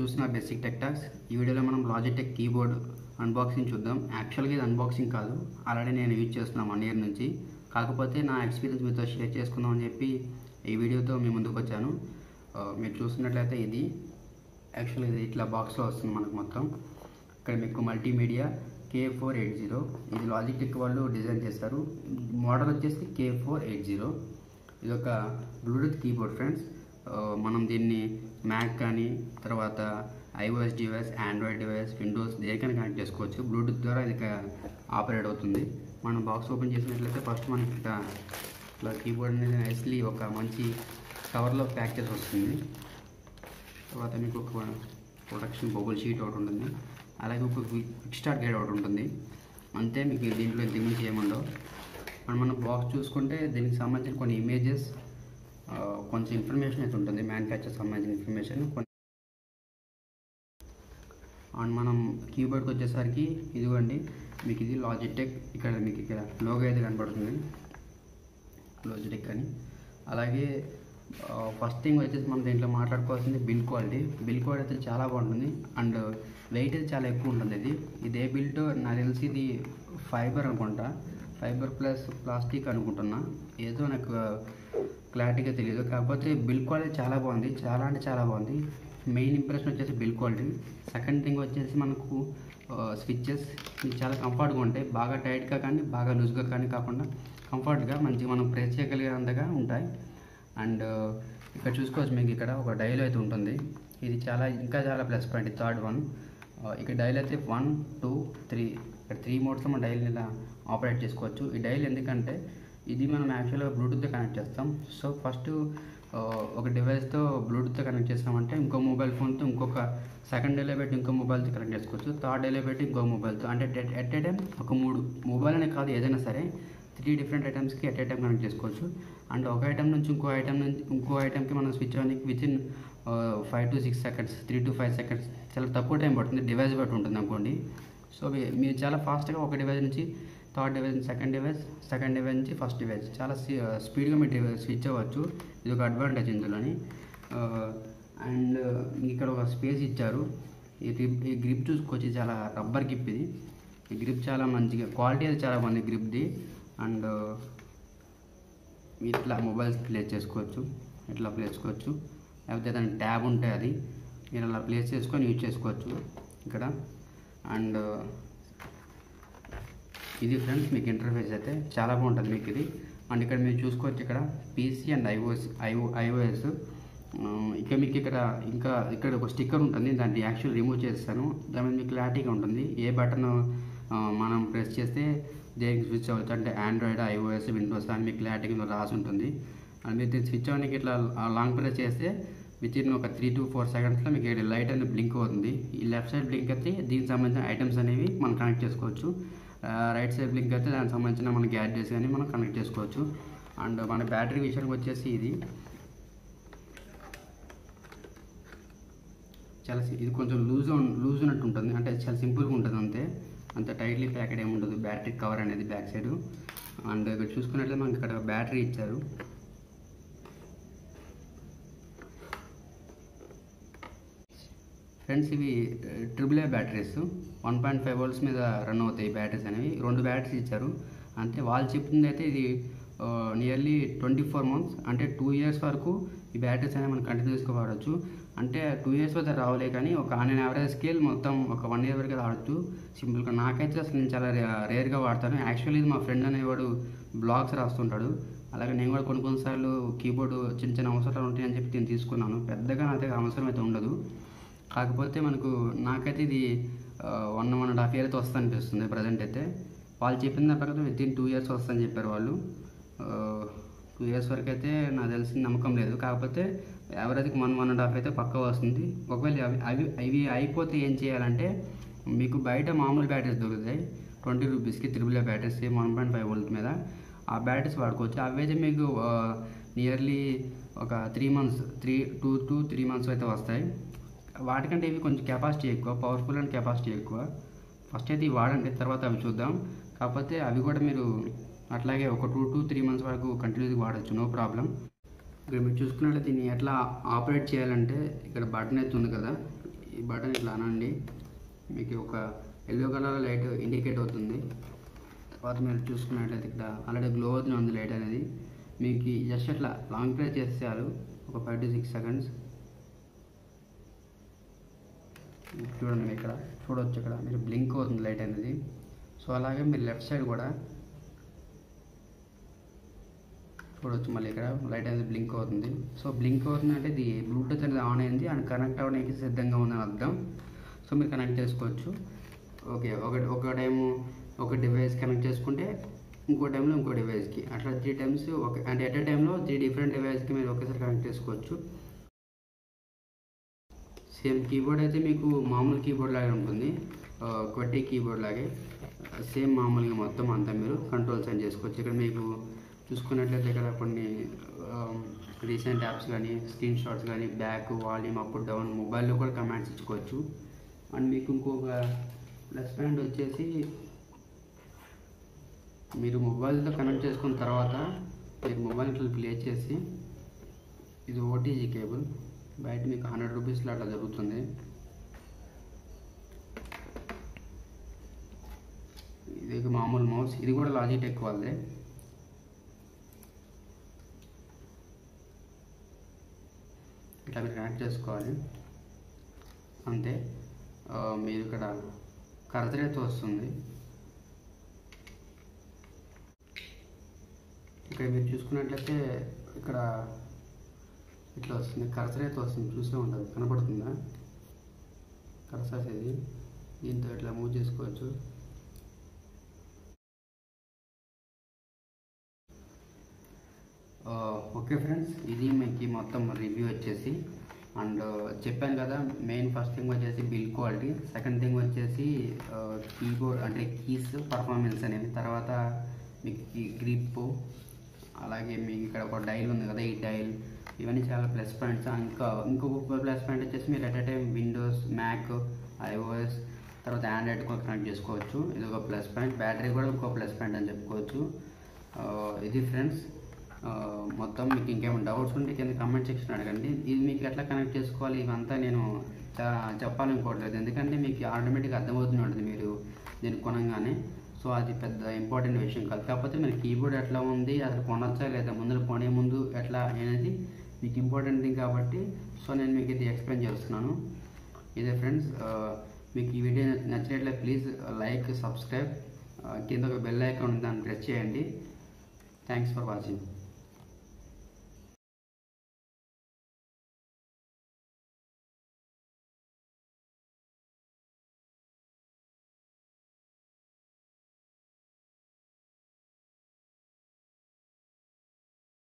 చూస్తున్న basic tech talks. ఈ వీడియోలో మనం లాజిటెక్ కీబోర్డ్ అన్బాక్సింగ్ చూద్దాం. యాక్చువల్గా ఇది అన్బాక్సింగ్ కాదు, ఆల్రెడీ నేను యూజ్ చేస్తున్నాను 1 year నుంచి. కాకపోతే నా ఎక్స్పీరియన్స్ మీతో షేర్ చేసుకుందాం అని చెప్పి ఈ వీడియోతో మీ ముందుకు వచ్చాను. మీరు చూస్తున్నట్లయితే ఇది యాక్చువల్గా ఇది ఇట్లా బాక్స్లో వస్తుంది మనకు మొత్తం. ఇక్కడ మీకు మల్టీమీడియా K480, ఇది లాజిటెక్ వాళ్ళు డిజైన్ చేస్తారు. మోడల్ వచ్చేసి K480. ఇది ఒక బ్లూటూత్ కీబోర్డ్ ఫ్రెండ్స్. మనం దీన్ని మ్యాక్ కానీ తర్వాత iOS device, Android device, Windows దేనికైనా కనెక్ట్ చేసుకోవచ్చు. బ్లూటూత్ ద్వారా ఇది ఆపరేట్ అవుతుంది. మనం బాక్స్ ఓపెన్ చేసినట్లయితే ఫస్ట్ మనకి ఇట్లా కీబోర్డ్ అనేది నైస్లీ ఒక మంచి కవర్లో ప్యాక్ చేసి వస్తుంది. తర్వాత మీకు ఒక ప్రొటెక్షన్ బబుల్ షీట్ ఒకటి ఉంటుంది, అలాగే ఒక క్విక్ స్టార్ట్ గైడ్ ఒకటి ఉంటుంది. అంతే, మీకు దీంట్లో ఇంతకుమించి ఏముండవు. మనం బాక్స్ చూసుకుంటే దీనికి సంబంధించిన కొన్ని ఇమేజెస్, కొంచెం ఇన్ఫర్మేషన్ అయితే ఉంటుంది, మ్యానుఫ్యాక్చర్ సంబంధించిన ఇన్ఫర్మేషన్. అండ్ మనం కీబోర్డ్కి వచ్చేసరికి ఇదిగోండి, మీకు ఇది లాజిటెక్, మీకు ఇక్కడ లోగో అయితే కనబడుతుంది లాజిటెక్ అని. అలాగే ఫస్ట్ థింగ్ వచ్చేసి మనం దీంట్లో మాట్లాడుకోవాల్సింది బిల్డ్ క్వాలిటీ. బిల్డ్ క్వాలిటీ అయితే చాలా బాగుంటుంది అండ్ వెయిట్ అయితే చాలా ఎక్కువ ఉంటుంది. ఇది ఏ బిల్డ్ నాకు తెలిసి ఇది ఫైబర్ అనుకుంటా, ఫైబర్ ప్లస్ ప్లాస్టిక్ అనుకుంటున్నా, ఏదో నాకు క్లారిటీగా తెలియదు. కాకపోతే బిల్డ్ క్వాలిటీ చాలా బాగుంది, చాలా అంటే చాలా బాగుంది. మెయిన్ ఇంప్రెషన్ వచ్చేసి బిల్డ్ క్వాలిటీ. సెకండ్ థింగ్ వచ్చేసి మనకు స్విచ్చెస్ చాలా కంఫర్ట్గా ఉంటాయి, బాగా టైట్గా కానీ బాగా లూజ్గా కానీ కాకుండా కంఫర్ట్గా మంచిగా మనం ప్రెస్ చేయగలిగేంతగా ఉంటాయి. అండ్ ఇక్కడ చూసుకోవచ్చు, మీకు ఇక్కడ ఒక డైల్ అయితే ఉంటుంది. ఇది ఇంకా చాలా ప్లస్ పాయింట్. థర్డ్ వన్, ఇక్కడ డైల్ అయితే 1, 2, 3 ఇక్కడ 3 మోడ్స్లో మనం డైల్ని ఇలా ఆపరేట్ చేసుకోవచ్చు. ఈ డైల్ ఎందుకంటే ఇది మనం యాక్చువల్గా బ్లూటూత్తో కనెక్ట్ చేస్తాం. సో ఫస్ట్ ఒక డివైస్తో బ్లూటూత్తో కనెక్ట్ చేస్తామంటే ఇంకో మొబైల్ ఫోన్తో ఇంకొక సెకండ్ డైలో పెట్టి ఇంకో మొబైల్తో కనెక్ట్ చేసుకోవచ్చు, థర్డ్ డైలో పెట్టి ఇంకో మొబైల్తో, అంటే ఎట్ ఏ టైం ఒక 3 మొబైల్ అనే కాదు, ఏదైనా సరే 3 డిఫరెంట్ ఐటమ్స్కి ఎట్ ఏ టైం కనెక్ట్ చేసుకోవచ్చు. అండ్ ఒక ఐటమ్ నుంచి ఇంకో ఐటమ్కి మనం స్విచ్ అవ్వడానికి within 5 to 6 seconds, 3 to 5 seconds, చాలా తక్కువ టైం పడుతుంది, డివైస్ బట్టి ఉంటుంది అనుకోండి. సో మీరు చాలా ఫాస్ట్గా ఒక డివైస్ నుంచి థర్డ్ డివైస్, సెకండ్ డివైస్ నుంచి ఫస్ట్ డివైస్ చాలా స్పీడ్గా మీరు స్విచ్ అవ్వచ్చు. ఇది ఒక అడ్వాంటేజ్ ఇందులోని. అండ్ ఇక్కడ ఒక స్పేస్ ఇచ్చారు. ఈ గ్రిప్ చూసుకోవచ్చు, చాలా రబ్బర్ గ్రిప్ ఇది. ఈ గ్రిప్ చాలా మంచిగా, క్వాలిటీ అది చాలా బాగుంది గ్రిప్ది. అండ్ ఇట్లా మొబైల్స్ ప్లేస్ చేసుకోవచ్చు, లేకపోతే దానికి ట్యాబ్ ఉంటే అది మీరు అలా ప్లేస్ చేసుకొని యూజ్ చేసుకోవచ్చు ఇక్కడ. అండ్ ఇది ఫ్రెండ్స్ మీకు ఇంటర్ఫేస్ అయితే చాలా బాగుంటుంది మీకు ఇది. అండ్ ఇక్కడ మీరు చూసుకోవచ్చు, ఇక్కడ పీసీ అండ్ iOS. ఇక మీకు ఇక్కడ ఒక స్టిక్కర్ ఉంటుంది, దాన్ని యాక్చువల్ రిమూవ్ చేస్తాను. దాని మీద మీకు క్లారిటీగా ఉంటుంది ఏ బటన్ మనం ప్రెస్ చేస్తే దేనికి స్విచ్ అవ్వచ్చు, అంటే ఆండ్రాయిడ్, iOS, విండోస్ అని మీకు క్లారిటీగా రాసి ఉంటుంది. అండ్ మీరు దీన్ని స్విచ్ అవ్వడానికి ఇట్లా లాంగ్ ప్రెస్ చేస్తే వితిన్ ఒక 3 to 4 secondsలో మీకు లైట్ అనేది బ్లింక్ అవుతుంది. ఈ లెఫ్ట్ సైడ్ బ్లింక్ అయితే దీనికి సంబంధించిన ఐటమ్స్ అనేవి మనం కనెక్ట్ చేసుకోవచ్చు, రైట్ సైడ్ బ్లింక్ అయితే దానికి సంబంధించిన మన గ్యాడ్జెట్స్ కానీ మనం కనెక్ట్ చేసుకోవచ్చు. అండ్ మన బ్యాటరీ విషయానికి వచ్చేసి ఇది ఇది కొంచెం లూజ్ ఉన్నట్టు ఉంటుంది, అంటే చాలా సింపుల్గా ఉంటుంది, అంత టైట్లీ ప్యాకెడ్ ఏమి ఉండదు బ్యాటరీ కవర్ అనేది బ్యాక్ సైడ్. అండ్ ఇక్కడ చూసుకున్నట్లయితే మనకి ఇక్కడ బ్యాటరీ ఇచ్చారు. ఫ్రెండ్స్ ఇవి AAA బ్యాటరీస్, 1.5 volts మీద రన్ అవుతాయి బ్యాటరీస్ అనేవి. 2 బ్యాటరీస్ ఇచ్చారు అంతే. వాళ్ళు చెప్తుంది అయితే ఇది నియర్లీ 24 months, అంటే 2 years వరకు ఈ బ్యాటరీస్ అనేవి మనం కంటిన్యూస్గా వాడచ్చు. అంటే 2 years వరకు రావలే, కానీ ఒక ఆన్ అండ్ యావరేజ్ స్కేల్ మొత్తం ఒక 1 year వరకు వాడచ్చు సింపుల్గా. నాకైతే అసలు నేను చాలా రేర్గా వాడతాను. యాక్చువల్లీ ఇది మా ఫ్రెండ్ అనేవాడు బ్లాగ్స్ రాస్తుంటాడు, అలాగే నేను కూడా కొన్నిసార్లు కీబోర్డు చిన్న అవసరాలు ఉంటాయని చెప్పి నేను తీసుకున్నాను. పెద్దగా నాకైతే అవసరం అయితే ఉండదు. కాకపోతే నాకైతే ఇది 1.5 year అయితే వస్తుంది అనిపిస్తుంది ప్రజెంట్ అయితే. వాళ్ళు చెప్పిన దాని ప్రకారం వితిన్ 2 years వస్తుందని చెప్పారు వాళ్ళు. 2 years వరకు అయితే నాకు తెలిసిన నమ్మకం లేదు, కాకపోతే యావరేజ్కి 1.5 అయితే పక్కా వస్తుంది. ఒకవేళ అవి అయిపోతే ఏం చేయాలంటే, మీకు బయట మామూలు బ్యాటరీస్ దొరుకుతాయి 20 rupeesకి, AAA బ్యాటరీస్ 1.5 volts మీద. ఆ బ్యాటరీస్ వాడుకోవచ్చు. అవైతే మీకు నియర్లీ ఒక 2 to 3 months అయితే వస్తాయి. వాటికంటే ఇవి కొంచెం కెపాసిటీ ఎక్కువ, పవర్ఫుల్ అండ్ కెపాసిటీ ఎక్కువ. ఫస్ట్ అయితే ఇవి వాడండి, తర్వాత అవి చూద్దాం. కాకపోతే అవి కూడా మీరు అట్లాగే ఒక 2 to 3 months వరకు కంటిన్యూస్గా వాడచ్చు, నో ప్రాబ్లం. ఇక్కడ మీరు చూసుకున్నట్లయితే దీన్ని ఎట్లా ఆపరేట్ చేయాలంటే ఇక్కడ బటన్ అయితే ఉంది కదా, ఈ బటన్ ఇట్లా అనండి, మీకు ఒక ఎల్లో కలర్ లైట్ ఇండికేట్ అవుతుంది. తర్వాత మీరు చూసుకున్నట్లయితే ఇక్కడ ఆల్రెడీ గ్లో అవుతూనే ఉంది లైట్ అనేది. మీకు జస్ట్ అట్లా లాంగ్ ప్రెస్ చేస్తే చాలు, ఒక 5 to 6 seconds. చూడండి ఇక్కడ చూడవచ్చు, ఇక్కడ మీరు బ్లింక్ అవుతుంది లైట్ అనేది. సో అలాగే మీరు లెఫ్ట్ సైడ్ కూడా చూడవచ్చు, మళ్ళీ ఇక్కడ లైట్ అనేది బ్లింక్ అవుతుంది. సో బ్లింక్ అవుతుంది అంటే ఇది బ్లూటూత్ అనేది ఆన్ అయింది అండ్ కనెక్ట్ అవ్వడానికి సిద్ధంగా ఉందని అర్థం. సో మీరు కనెక్ట్ చేసుకోవచ్చు. ఓకే, ఒక టైము ఒక డివైస్ కనెక్ట్ చేసుకుంటే ఇంకో టైంలో ఇంకో డివైస్కి అట్లా 3 times అంటే ఎట్ ఏ టైంలో 3 different డివైస్కి మీరు ఒకేసారి కనెక్ట్ చేసుకోవచ్చు. సేమ్ కీబోర్డ్ అయితే మీకు మామూలు కీబోర్డ్ లాగే ఉంటుంది, QWERTY కీబోర్డ్ లాగే సేమ్ మామూలుగా మొత్తం అంతా మీరు కంట్రోల్స్ అని చేసుకోవచ్చు. ఇక్కడ మీకు చూసుకున్నట్లయితే ఇక్కడ కొన్ని రీసెంట్ యాప్స్ కానీ, స్క్రీన్ షాట్స్ కానీ, బ్యాక్, వాల్యూమ్, అప్ డౌన్, మొబైల్లో కూడా కమాండ్స్ ఇచ్చుకోవచ్చు. అండ్ మీకు ఇంకొక ప్లస్ పాయింట్ వచ్చేసి మీరు మొబైల్తో కనెక్ట్ చేసుకున్న తర్వాత మీరు మొబైల్ ఇట్లా ప్లే చేసి, ఇది OTG కేబుల్, బయట మీకు 100 రూపీస్లో అట్లా జరుగుతుంది. ఇది మామూలు మౌస్, ఇది కూడా లాజిటెక్ వాళ్ళదే. ఇట్లా మీరు కనెక్ట్ చేసుకోవాలి అంతే. మీరు ఇక్కడ కర్సర్ అయితే వస్తుంది, ఇక్కడ మీరు చూసుకున్నట్లయితే ఇక్కడ ఇట్లా వస్తుంది, కర్సర్ అయితే వస్తుంది, చూసే ఉంటుంది, కనపడుతుందా కర్సర్? ఇది దీంతో ఇట్లా మూవ్ చేసుకోవచ్చు. ఓకే ఫ్రెండ్స్, ఇది మీకు మొత్తం రివ్యూ వచ్చేసి. అండ్ చెప్పాను కదా, మెయిన్ ఫస్ట్ థింగ్ వచ్చేసి బిల్డ్ క్వాలిటీ, సెకండ్ థింగ్ వచ్చేసి కీబోర్డ్ అంటే కీస్ పర్ఫార్మెన్స్ అనేది, తర్వాత మీకు గ్రిప్, అలాగే మీకు ఇక్కడ ఒక డైల్ ఉంది కదా, ఈ డైల్, ఇవన్నీ చాలా ప్లస్ పాయింట్స్. ఇంకొక ప్లస్ పాయింట్ వచ్చేసి మీరు at a time Windows, Mac, iOS, తర్వాత ఆండ్రాయిడ్ కూడా కనెక్ట్ చేసుకోవచ్చు. ఇది ఒక ప్లస్ పాయింట్. బ్యాటరీ కూడా ఇంకో ప్లస్ పాయింట్ అని చెప్పుకోవచ్చు. ఇది ఫ్రెండ్స్ మొత్తం. మీకు ఇంకేమైనా డౌట్స్ ఉంటే కింద కామెంట్ సెక్షన్ అడగండి. ఇది మీకు ఎట్లా కనెక్ట్ చేసుకోవాలి ఇవంతా నేను చెప్పాలనుకోవట్లేదు, ఎందుకంటే మీకు ఆటోమేటిక్గా అర్థమవుతూనే ఉంటుంది మీరు దీన్ని కొనగానే. సో అది పెద్ద ఇంపార్టెంట్ విషయం కాదు. కాకపోతే మన కీబోర్డ్ ఎట్లా ఉంది, అసలు కొనొచ్చా లేదా, కొనే ముందు ఎట్లా అనేది మీకు ఇంపార్టెంట్ థింగ్ కాబట్టి సో నేను మీకు ఇది ఎక్స్ప్లెయిన్ చేస్తున్నాను. ఇదే ఫ్రెండ్స్, మీకు ఈ వీడియో నచ్చినట్లయితే ప్లీజ్ లైక్, సబ్స్క్రైబ్, కింద ఒక బెల్ ఐకాన్ ఉంది, దాన్ని ప్రెస్ చేయండి. Thanks for watching.